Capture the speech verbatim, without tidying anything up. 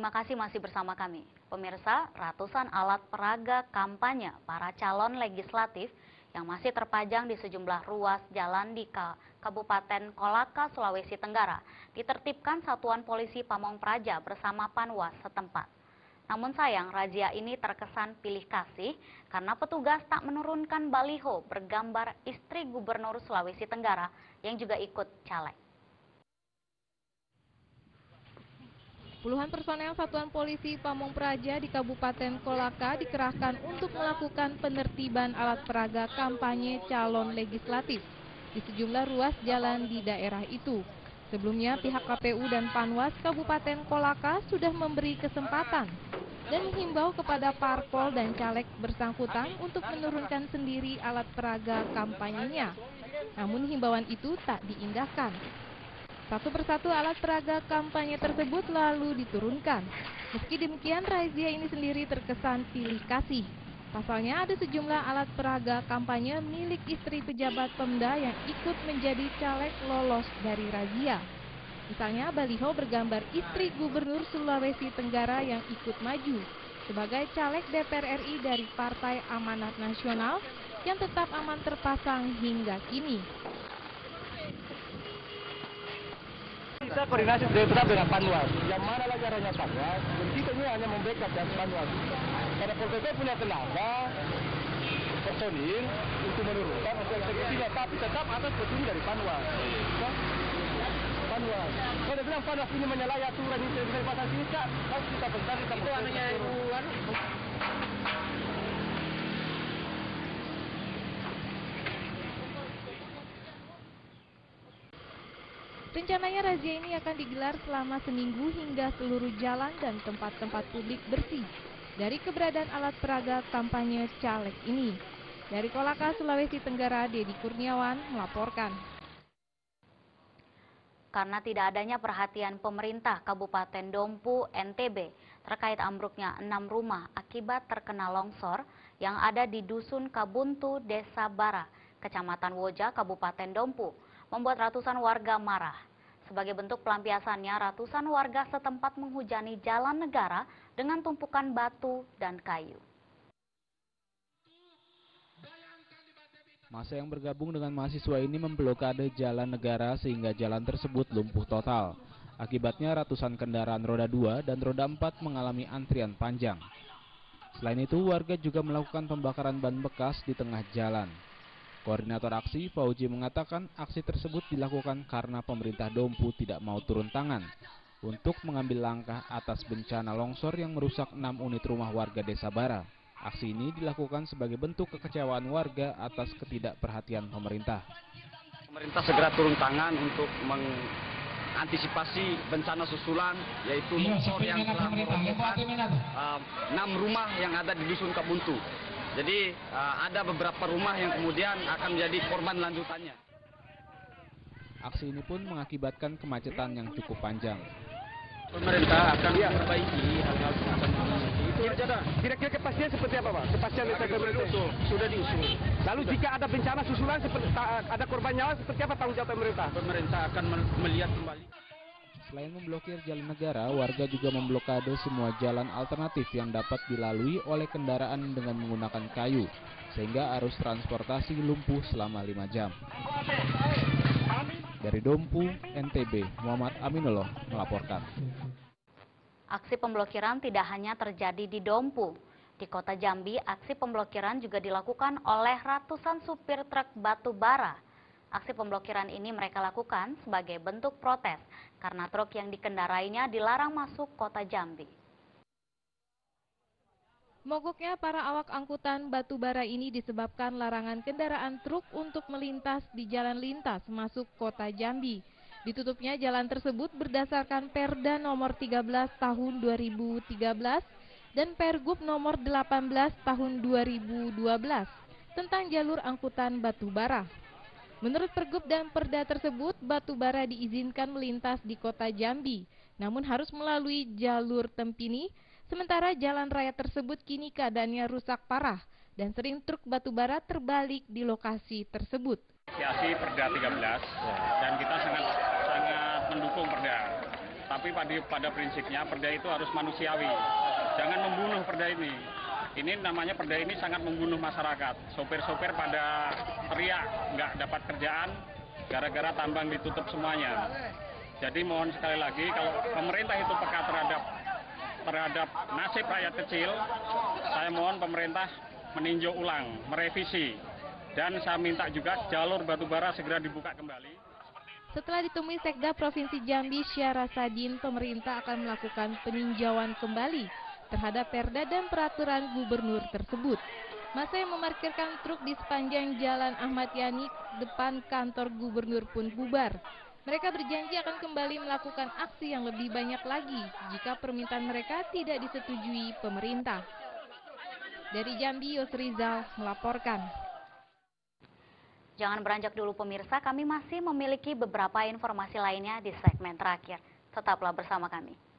terima kasih masih bersama kami. Pemirsa, ratusan alat peraga kampanye para calon legislatif yang masih terpajang di sejumlah ruas jalan di Kabupaten Kolaka, Sulawesi Tenggara ditertibkan Satuan Polisi Pamong Praja bersama Panwas setempat. Namun sayang, razia ini terkesan pilih kasih karena petugas tak menurunkan baliho bergambar istri Gubernur Sulawesi Tenggara yang juga ikut caleg. Puluhan personel Satuan Polisi Pamong Praja di Kabupaten Kolaka dikerahkan untuk melakukan penertiban alat peraga kampanye calon legislatif di sejumlah ruas jalan di daerah itu. Sebelumnya pihak K P U dan Panwas Kabupaten Kolaka sudah memberi kesempatan dan menghimbau kepada parpol dan caleg bersangkutan untuk menurunkan sendiri alat peraga kampanyenya. Namun himbauan itu tak diindahkan. Satu persatu alat peraga kampanye tersebut lalu diturunkan. Meski demikian, razia ini sendiri terkesan pilih kasih. Pasalnya ada sejumlah alat peraga kampanye milik istri pejabat Pemda yang ikut menjadi caleg lolos dari razia. Misalnya baliho bergambar istri Gubernur Sulawesi Tenggara yang ikut maju sebagai caleg D P R R I dari Partai Amanat Nasional yang tetap aman terpasang hingga kini. Kita koordinasi tetap dengan Panwas. Yang mana lagi arahnya Panwas? Dan kita ini hanya membackup dari Panwas. Karena Pol P P punya tenaga, personil untuk menurunkan untuk eksekusinya, tapi tetap atas petunjuk dari Panwas. Panwas. Kalau dia bilang Panwas ini menyalahi aturan ini bisa dipasang sini, Kak. Kalau kita bentar kita itu anaknya Iwan. Rencananya razia ini akan digelar selama seminggu hingga seluruh jalan dan tempat-tempat publik bersih dari keberadaan alat peraga kampanye caleg ini. Dari Kolaka, Sulawesi Tenggara, Dedi Kurniawan melaporkan. Karena tidak adanya perhatian pemerintah Kabupaten Dompu, N T B terkait ambruknya enam rumah akibat terkena longsor yang ada di Dusun Kabuntu, Desa Bara, Kecamatan Woja, Kabupaten Dompu, membuat ratusan warga marah. Sebagai bentuk pelampiasannya, ratusan warga setempat menghujani jalan negara dengan tumpukan batu dan kayu. Massa yang bergabung dengan mahasiswa ini memblokade jalan negara sehingga jalan tersebut lumpuh total. Akibatnya ratusan kendaraan roda dua dan roda empat mengalami antrian panjang. Selain itu, warga juga melakukan pembakaran ban bekas di tengah jalan. Koordinator aksi, Fauji, mengatakan aksi tersebut dilakukan karena pemerintah Dompu tidak mau turun tangan untuk mengambil langkah atas bencana longsor yang merusak enam unit rumah warga Desa Bara. Aksi ini dilakukan sebagai bentuk kekecewaan warga atas ketidakperhatian pemerintah. Pemerintah segera turun tangan untuk mengantisipasi bencana susulan, yaitu longsor yang telah merobohkan uh, enam rumah yang ada di Dusun Kabuntu. Jadi uh, ada beberapa rumah yang kemudian akan menjadi korban lanjutannya. Aksi ini pun mengakibatkan kemacetan yang cukup panjang. Pemerintah akan memperbaiki hal-hal semacam ini. Itu kira-kira kepastian seperti apa, Pak? Kepastian dari pemerintah sudah diusul. Lalu jika ada bencana susulan, seperti ada korban nyawa, seperti apa tanggung jawab pemerintah? Pemerintah akan melihat kembali. Selain memblokir jalan negara, warga juga memblokade semua jalan alternatif yang dapat dilalui oleh kendaraan dengan menggunakan kayu, sehingga arus transportasi lumpuh selama lima jam. Dari Dompu, N T B, Muhammad Aminullah melaporkan. Aksi pemblokiran tidak hanya terjadi di Dompu. Di Kota Jambi, aksi pemblokiran juga dilakukan oleh ratusan supir truk batu bara. Aksi pemblokiran ini mereka lakukan sebagai bentuk protes karena truk yang dikendarainya dilarang masuk Kota Jambi. Mogoknya para awak angkutan batu bara ini disebabkan larangan kendaraan truk untuk melintas di jalan lintas masuk Kota Jambi. Ditutupnya jalan tersebut berdasarkan Perda nomor tiga belas tahun dua ribu tiga belas dan Pergub nomor delapan belas tahun dua ribu dua belas tentang jalur angkutan batu bara. Menurut Pergub dan Perda tersebut, batu bara diizinkan melintas di Kota Jambi, namun harus melalui jalur Tempini, sementara jalan raya tersebut kini keadaannya rusak parah dan sering truk batu bara terbalik di lokasi tersebut. Asosiasi Perda tiga belas dan kita sangat sangat mendukung Perda. tapi pada, pada prinsipnya perda itu harus manusiawi. Jangan membunuh perda ini. Ini namanya perda ini sangat membunuh masyarakat. Sopir-sopir pada teriak, nggak dapat kerjaan, gara-gara tambang ditutup semuanya. Jadi mohon sekali lagi, kalau pemerintah itu peka terhadap terhadap nasib rakyat kecil, saya mohon pemerintah meninjau ulang, merevisi. Dan saya minta juga jalur batubara segera dibuka kembali. Setelah ditemui Sekda Provinsi Jambi Syahrasadin, pemerintah akan melakukan peninjauan kembali terhadap perda dan peraturan gubernur tersebut. Masa yang memarkirkan truk di sepanjang Jalan Ahmad Yani depan kantor gubernur pun bubar. Mereka berjanji akan kembali melakukan aksi yang lebih banyak lagi jika permintaan mereka tidak disetujui pemerintah. Dari Jambi, Yosrizal melaporkan. Jangan beranjak dulu pemirsa, kami masih memiliki beberapa informasi lainnya di segmen terakhir. Tetaplah bersama kami.